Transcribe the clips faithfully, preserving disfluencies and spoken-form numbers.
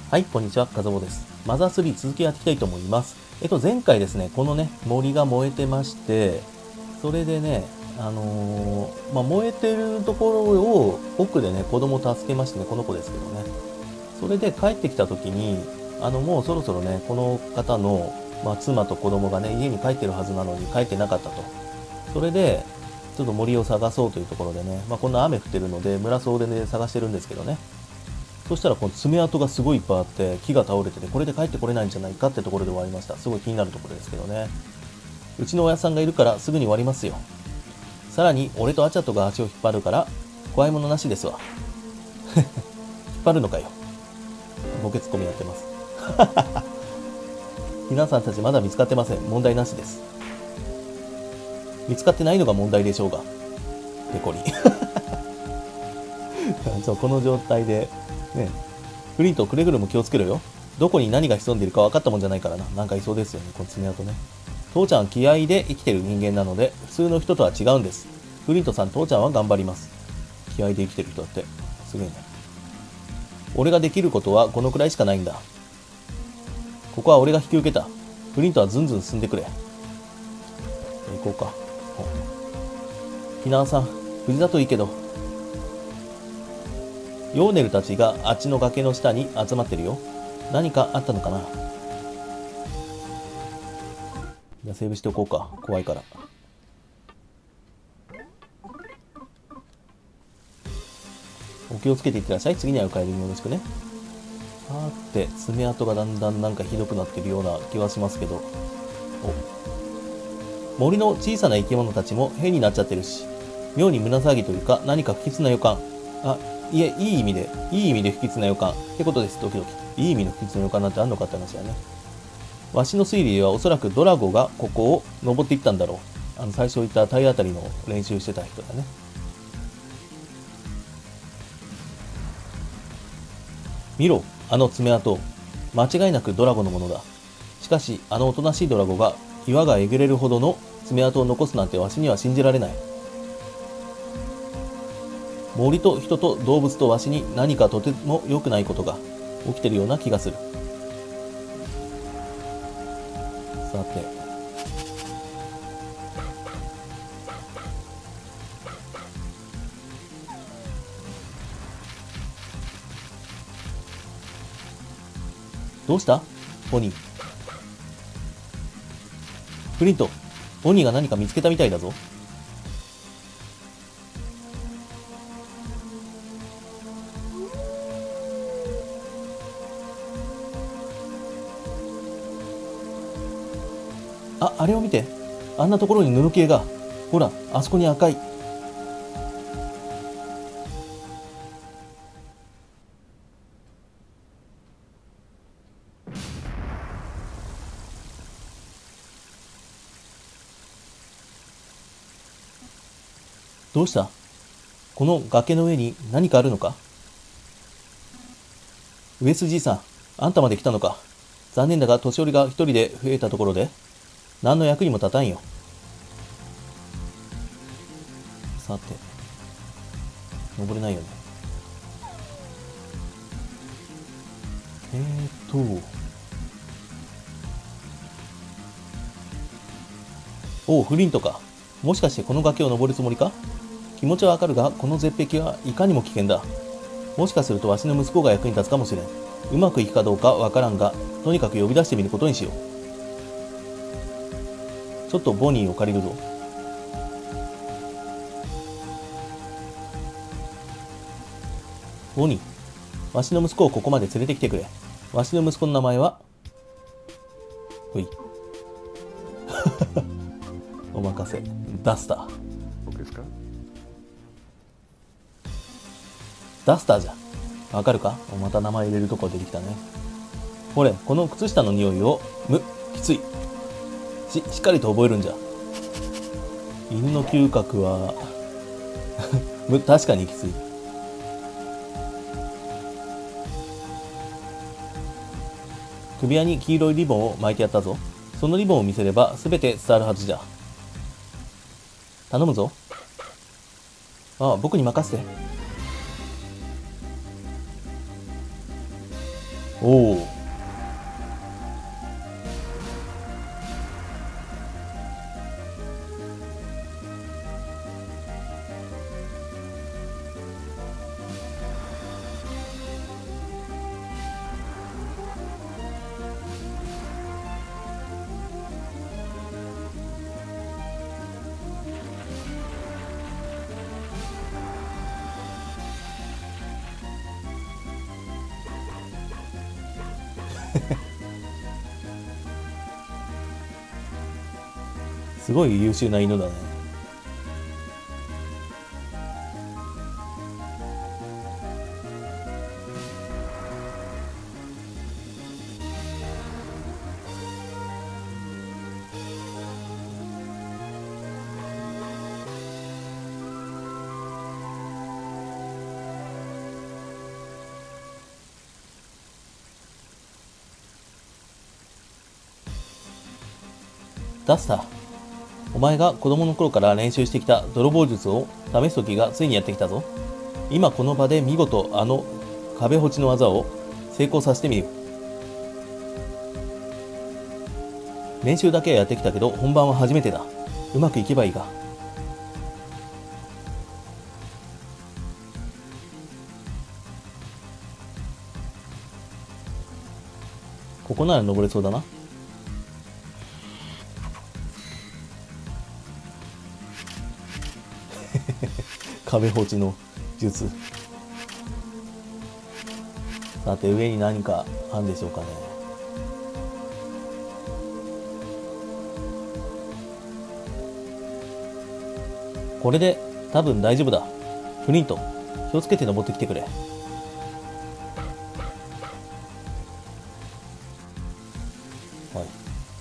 はい、こんにちは、かずぼです。マザースリー続きやっていきたいと思います。えっと、前回ですね、このね、森が燃えてまして、それでね、あのー、まあ、燃えてるところを奥でね、子供を助けましてね、この子ですけどね。それで帰ってきた時に、あの、もうそろそろね、この方の、まあ、妻と子供がね、家に帰ってるはずなのに帰ってなかったと。それで、ちょっと森を探そうというところでね、まあ、こんな雨降ってるので、村総でね、探してるんですけどね。そしたらこの爪痕がすごいいっぱいあって木が倒れててこれで帰ってこれないんじゃないかってところで終わりました。すごい気になるところですけどね。うちの親さんがいるからすぐに終わりますよ。さらに俺とアチャトが足を引っ張るから怖いものなしですわ。引っ張るのかよ。ボケツッコミやってます。皆さんたちまだ見つかってません。問題なしです。見つかってないのが問題でしょうが。ペコリ。この状態でね、フリントくれぐれも気をつけろよ。どこに何が潜んでいるか分かったもんじゃないからな。なんかいそうですよね、この爪痕ね。父ちゃんは気合で生きてる人間なので、普通の人とは違うんです。フリントさん、父ちゃんは頑張ります。気合で生きてる人だって。すげえね。俺ができることはこのくらいしかないんだ。ここは俺が引き受けた。フリントはずんずん進んでくれ。行こうか。避難さん、無事だといいけど。ヨーネルたちがあっちの崖の下に集まってるよ。何かあったのかな。じゃあセーブしておこうか。怖いから。お気をつけていってらっしゃい。次に会う帰りによろしくね。さて、爪痕がだんだんなんかひどくなってるような気はしますけど。お、森の小さな生き物たちも変になっちゃってるし、妙に胸騒ぎというか何か不吉な予感。あ、いえ、いい意味で、いい意味で不吉な予感ってことです。ドキドキ。いい意味の不吉な予感なんてあんのかって話だね。わしの推理ではおそらくドラゴがここを登っていったんだろう。あの最初言った体当たりの練習してた人だね。見ろ、あの爪痕。間違いなくドラゴのものだ。しかし、あのおとなしいドラゴが岩がえぐれるほどの爪痕を残すなんてわしには信じられない。森と人と動物とわしに何かとても良くないことが起きてるような気がする。さて。どうしたポニー。フリント、ポニーが何か見つけたみたいだぞ。あ、あれを見て。あんなところに布系が。ほら、あそこに赤い。どうした？この崖の上に何かあるのか？ウエスじいさん、あんたまで来たのか。残念だが年寄りが一人で増えたところで、何の役にも立たんよ。さて、登れないよね。えーっと、おう、フリントか。もしかしてこの崖を登るつもりか？気持ちはわかるが、この絶壁はいかにも危険だ。もしかするとわしの息子が役に立つかもしれん。うまくいくかどうかわからんが、とにかく呼び出してみることにしよう。ちょっとボニーを借りるぞ。ボニー、わしの息子をここまで連れてきてくれ。わしの息子の名前は、ほい。お任せ。ダスター。 僕ですか？ ダスターじゃ。わかるか？また名前入れるとこ出てきたね。ほれ、この靴下の匂いを、む、きつい。し、しっかりと覚えるんじゃ。犬の嗅覚は、む、確かにきつい。首輪に黄色いリボンを巻いてやったぞ。そのリボンを見せれば全て伝わるはずじゃ。頼むぞ。ああ、僕に任せて。 おお。すごい優秀な犬だね。ダスター、お前が子供の頃から練習してきた泥棒術を試す時がついにやってきたぞ。今この場で見事あの壁落ちの技を成功させてみる。練習だけはやってきたけど本番は初めてだ。うまくいけばいいが。ここなら登れそうだな。壁落ちの術。さて上に何かあるんでしょうかね。これで多分大丈夫だ。フリント、気をつけて登ってきてくれ。はい。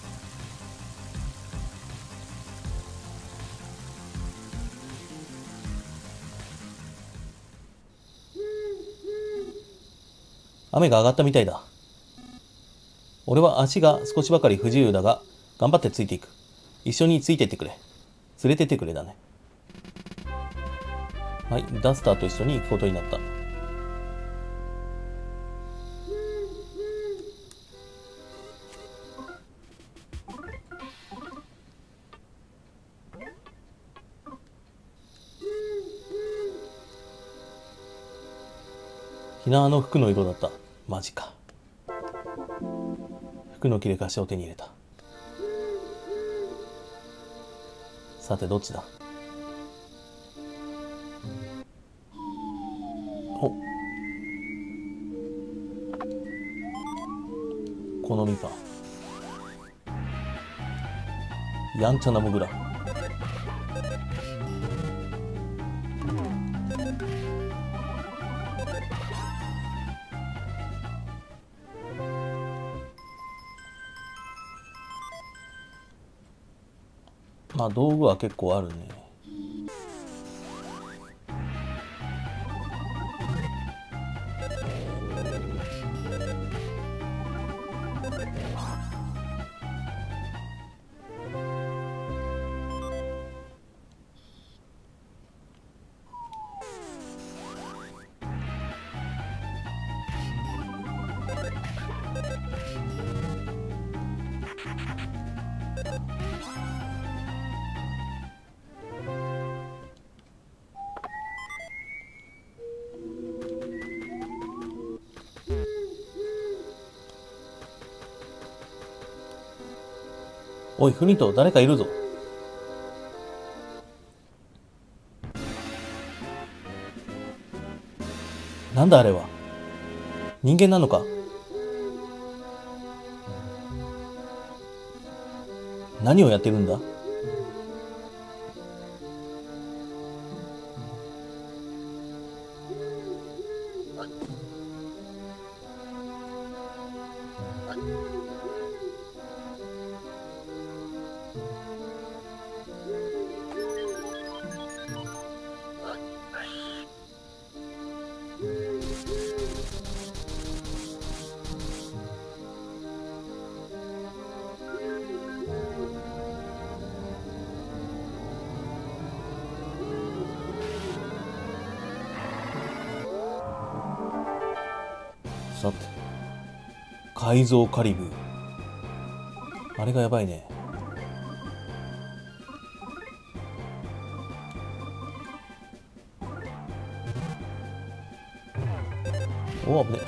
雨が上がったみたいだ。俺は足が少しばかり不自由だが、頑張ってついていく。一緒についてってくれ。連れてってくれだね。はい、ダスターと一緒に行くことになった。ひなあの服の色だった。マジか。服の切れ端を手に入れた。さてどっちだ。お、この実か。やんちゃなモグラ。まあ道具は結構あるね。おいフリント、誰かいるぞ。なんだあれは。人間なのか。何をやってるんだ。さて改造カリブー。あれがやばいね。お、危ね。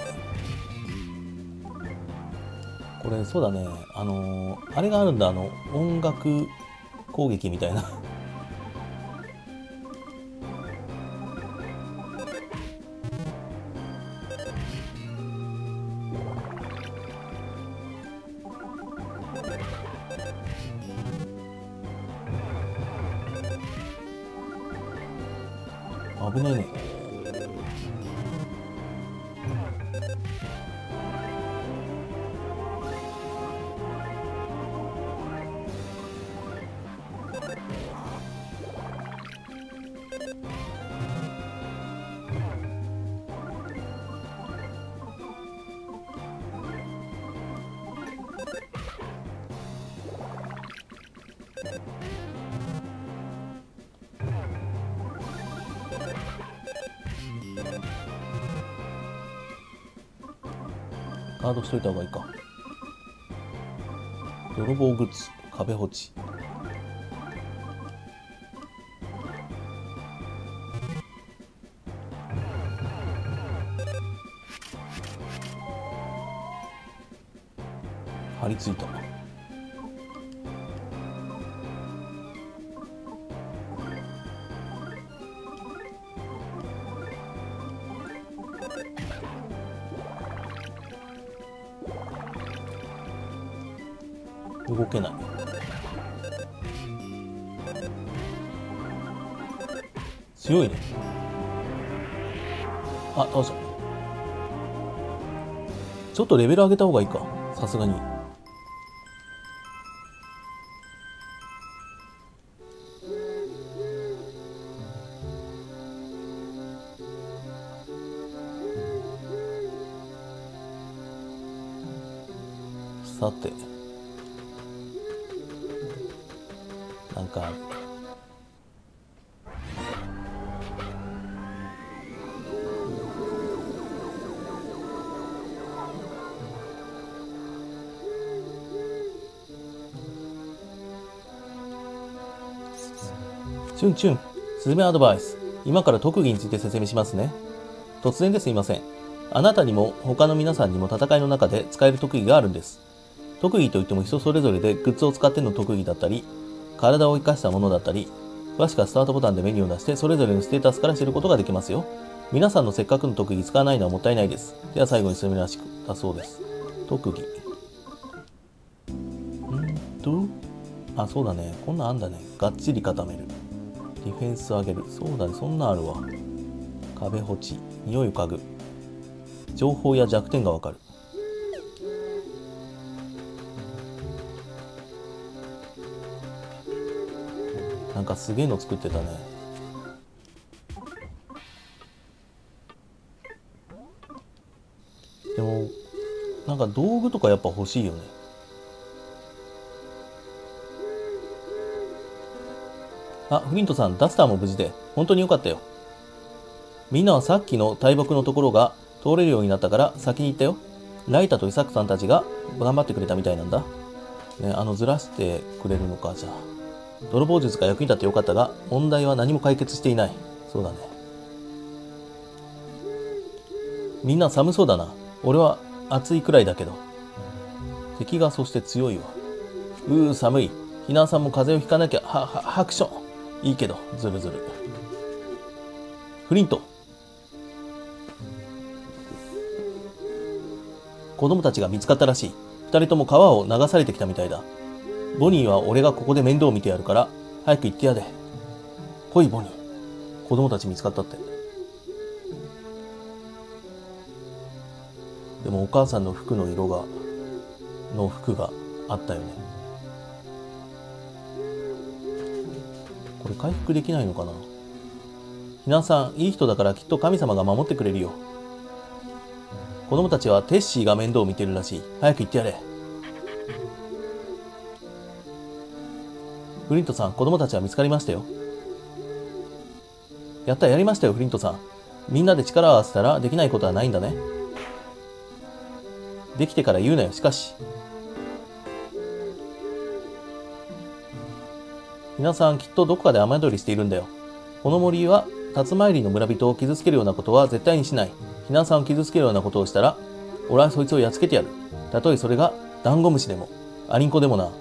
これそうだね、あのー、あれがあるんだ、あの音楽攻撃みたいな。危ないね。ガードしといた方がいいか。泥棒グッズ、壁ホチ。張り付いた。動けない。強いね。あ、倒した。ちょっとレベル上げた方がいいか、さすがに。さて、なんかチュンチュン、スズメアドバイス。今から特技について説明しますね。突然ですいません。あなたにも他の皆さんにも戦いの中で使える特技があるんです。特技といっても人それぞれでグッズを使っての特技だったり、体を生かしたものだったり、詳しくはスタートボタンでメニューを出してそれぞれのステータスから知ることができますよ。皆さんのせっかくの特技使わないのはもったいないです。では最後に進めらしくだそうです。特技。んと、あ、そうだね。こんなんあんだね。がっちり固める。ディフェンス上げる。そうだね。そんなんあるわ。壁ホチ。匂いを嗅ぐ。情報や弱点がわかる。なんかすげえの作ってたね。でもなんか道具とかやっぱ欲しいよね。あ、フリントさん、ダスターも無事で本当によかったよ。みんなはさっきの大木のところが通れるようになったから先に行ったよ。ライタとイサクさんたちが頑張ってくれたみたいなんだ。ね、あのずらしてくれるのか。じゃあ泥棒術が役に立ってよかったが、問題は何も解決していない。そうだね。みんな寒そうだな。俺は暑いくらいだけど。敵がそして強いわ。うー、寒い。ひなさんも風邪をひかなきゃ。は、は、ハクション。いいけど、ずるずる。フリント。子供たちが見つかったらしい。二人とも川を流されてきたみたいだ。ボニーは俺がここで面倒を見てやるから、早く行ってやれ。来い、ボニー。子供たち見つかったって。でもお母さんの服の色が、の服があったよね。これ回復できないのかな。ひなさん、いい人だからきっと神様が守ってくれるよ。子供たちはテッシーが面倒を見てるらしい。早く行ってやれ。フリントさん、子供たちは見つかりましたよ。やった、やりましたよ、フリントさん。みんなで力を合わせたらできないことはないんだね。 できてから言うなよ。しかし。皆さんきっとどこかで雨宿りしているんだよ。この森は竜参りの村人を傷つけるようなことは絶対にしない。ひなさんを傷つけるようなことをしたら、俺はそいつをやっつけてやる。たとえそれがダンゴムシでも、アリンコでもな。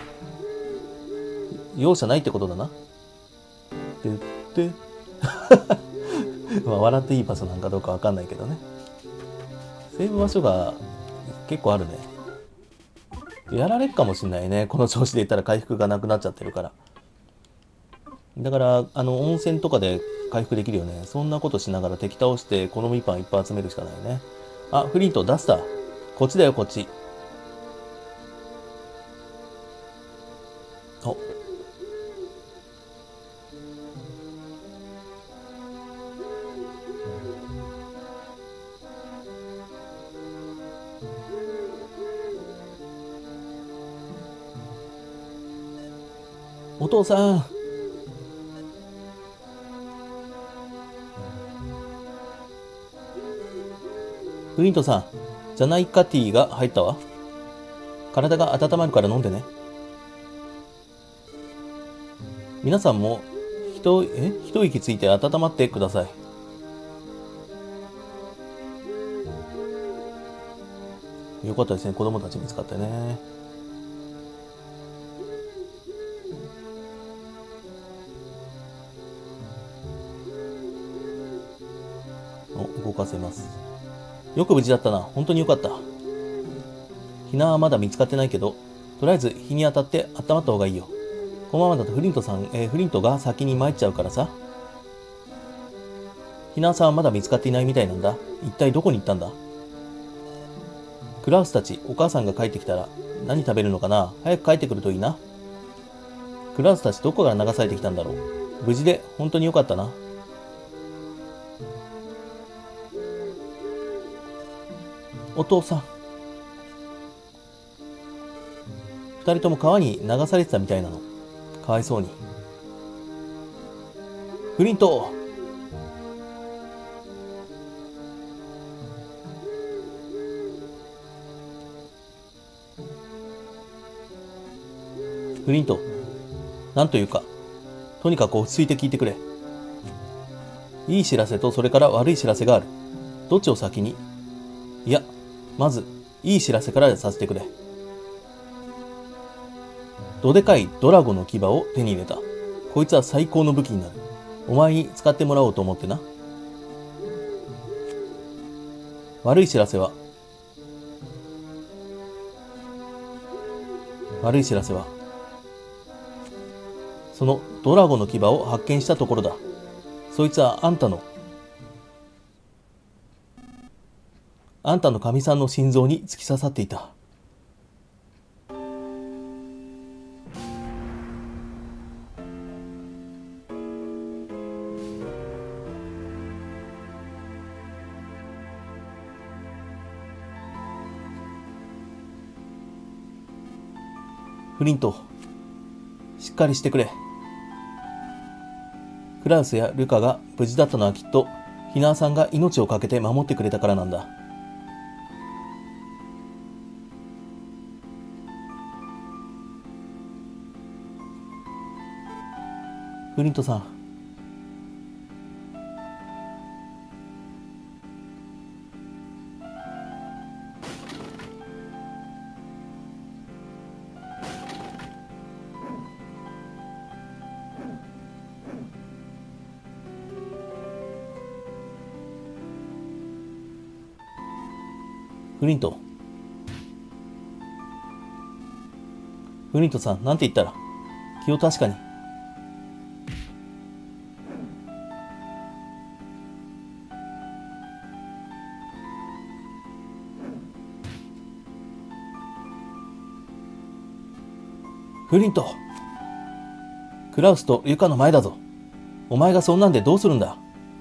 容赦ないってことだな。って言って。まあ笑っていいパスなんかどうかわかんないけどね。セーブ場所が結構あるね。やられっかもしんないね。この調子でいったら回復がなくなっちゃってるから。だから、あの、温泉とかで回復できるよね。そんなことしながら敵倒して、このみパンいっぱい集めるしかないね。あ、フリント、ダスター。こっちだよ、こっち。お。お父さん。フリントさん、ジャナイカティーが入ったわ。体が温まるから飲んでね。皆さんも、ひと、え一息ついて温まってください。よかったですね。子供たち見つかってね。お、動かせます。よく無事だったな。本当によかった。ひなはまだ見つかってないけど、とりあえず日に当たって温まった方がいいよ。このままだとフリントさん、えー、フリントが先に参っちゃうからさ。ひなさんはまだ見つかっていないみたいなんだ。一体どこに行ったんだ？クラウスたち、お母さんが帰ってきたら何食べるのかな？早く帰ってくるといいな。クラウスたちどこから流されてきたんだろう。無事で本当によかったな。お父さん。二人とも川に流されてたみたいなの。かわいそうに。フリント。フリント。なんというか、とにかく落ち着いて聞いてくれ。いい知らせとそれから悪い知らせがある。どっちを先に？いや、まず、いい知らせからさせてくれ。どでかいドラゴの牙を手に入れた。こいつは最高の武器になる。お前に使ってもらおうと思ってな。悪い知らせは、悪い知らせは、そのドラゴの牙を発見したところだ。そいつはあんたの、あんたの神さんの心臓に突き刺さっていた。フリント、しっかりしてくれ。クラウスやルカが無事だったのはきっと、ヒナーさんが命を懸けて守ってくれたからなんだ。フリントさん。フリント。フリントさん、なんて言ったら。気を確かに。フリント。クラウスとユカの前だぞ。お前がそんなんでどうするんだ。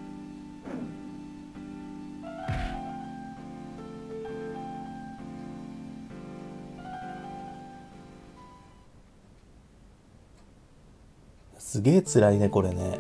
すげえ辛いね、これね。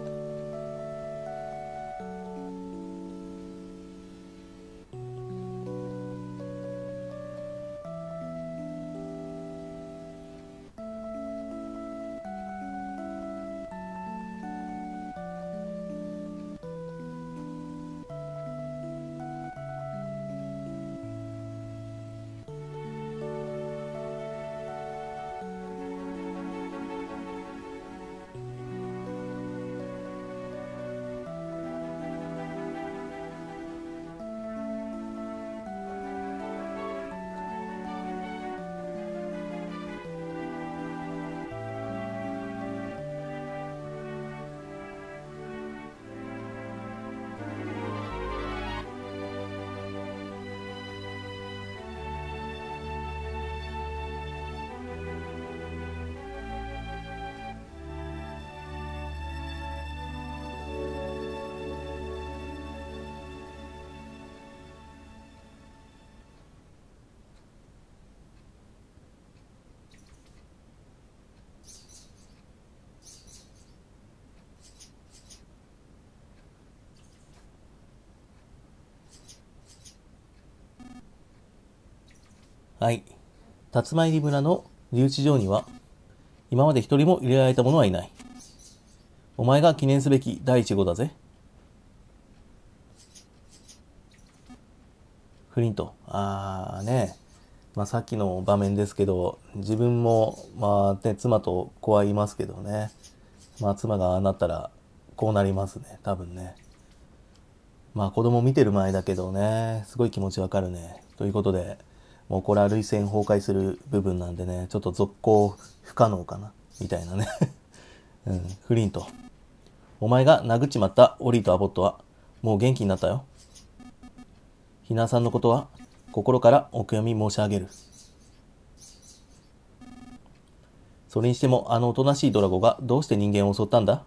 はい。竜舞村の留置場には、今まで一人も入れられた者はいない。お前が記念すべき第一号だぜ。フリント。あーね。まあさっきの場面ですけど、自分も、まあね、妻と子はいますけどね。まあ妻がああなったら、こうなりますね。多分ね。まあ子供見てる前だけどね、すごい気持ちわかるね。ということで、もうこれは涙腺崩壊する部分なんでね、ちょっと続行不可能かな。みたいなね。うん、フリント。お前が殴っちまったオリーとアボットは、もう元気になったよ。ひなさんのことは、心からお悔やみ申し上げる。それにしても、あのおとなしいドラゴがどうして人間を襲ったんだ？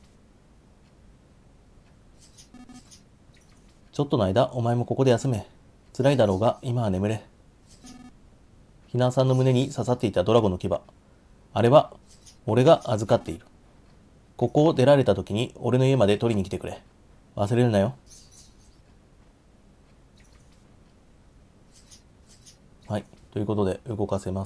ちょっとの間、お前もここで休め。辛いだろうが、今は眠れ。ひなさんの胸に刺さっていたドラゴの牙。あれは、俺が預かっている。ここを出られた時に、俺の家まで取りに来てくれ。忘れるなよ。はい。ということで、動かせます。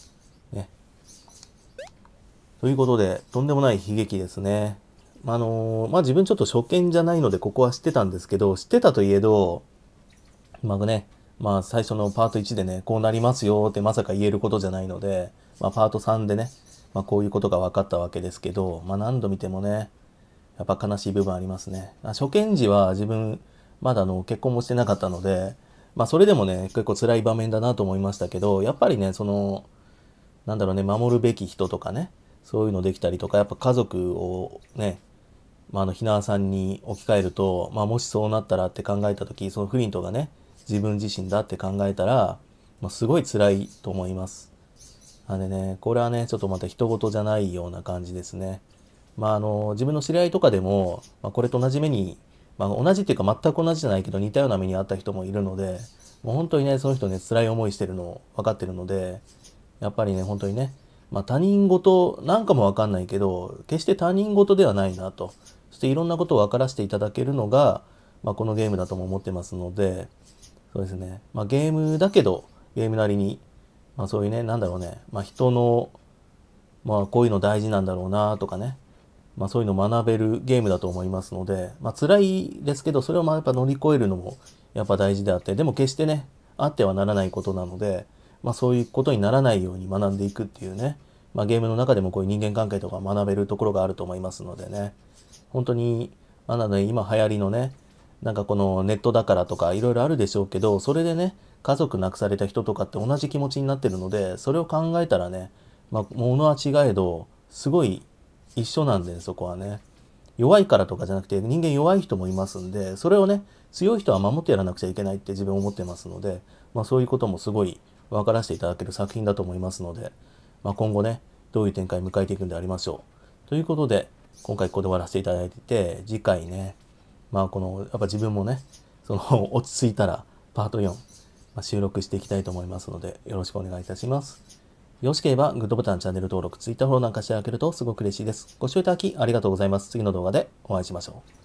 ね。ということで、とんでもない悲劇ですね。あのー、まあ、自分ちょっと初見じゃないので、ここは知ってたんですけど、知ってたといえど、まあね、まあ最初のパートいちでね、こうなりますよってまさか言えることじゃないので、まあパートさんでね、まあこういうことが分かったわけですけど、まあ何度見てもね、やっぱ悲しい部分ありますね。初見時は自分、まだあの結婚もしてなかったので、まあそれでもね、結構辛い場面だなと思いましたけど、やっぱりね、その、なんだろうね、守るべき人とかね、そういうのできたりとか、やっぱ家族をね、まあ、あの、ひなさんに置き換えると、まあ、もしそうなったらって考えたとき、そのフリントがね、自分自身だって考えたら、まあ、すごい辛いと思います。なんでね、これはね、ちょっとまた人事じゃないような感じですね。まあ、あの、自分の知り合いとかでも、まあ、これと同じ目に、まあ、同じっていうか全く同じじゃないけど似たような目にあった人もいるので、もう本当にね、その人ね、辛い思いしてるの分かってるので、やっぱりね、本当にね、まあ他人事なんかもわかんないけど、決して他人事ではないなと。そしていろんなことを分からせていただけるのが、まあこのゲームだとも思ってますので、そうですね。まあゲームだけど、ゲームなりに、まあそういうね、なんだろうね、まあ人の、まあこういうの大事なんだろうなとかね、まあそういうのを学べるゲームだと思いますので、まあ辛いですけど、それをまあやっぱ乗り越えるのもやっぱ大事であって、でも決してね、あってはならないことなので、まあそういうことにならないように学んでいくっていうね、まあゲームの中でもこういう人間関係とか学べるところがあると思いますのでね、本当に、まあなので今流行りのね、なんかこのネットだからとかいろいろあるでしょうけど、それでね、家族亡くされた人とかって同じ気持ちになってるので、それを考えたらね、まあ物は違えど、すごい一緒なんで、そこはね。弱いからとかじゃなくて、人間弱い人もいますんで、それをね、強い人は守ってやらなくちゃいけないって自分思ってますので、まあそういうこともすごい分からせていただける作品だと思いますので、まあ今後ね、どういう展開を迎えていくんでありましょう。ということで、今回ここで終わらせていただいて、次回ね、まあこの、やっぱ自分もね、その落ち着いたらパートよん、まあ、収録していきたいと思いますので、よろしくお願いいたします。よろしければグッドボタン、チャンネル登録、Twitter フォローなんかしていただけるとすごく嬉しいです。ご視聴いただきありがとうございます。次の動画でお会いしましょう。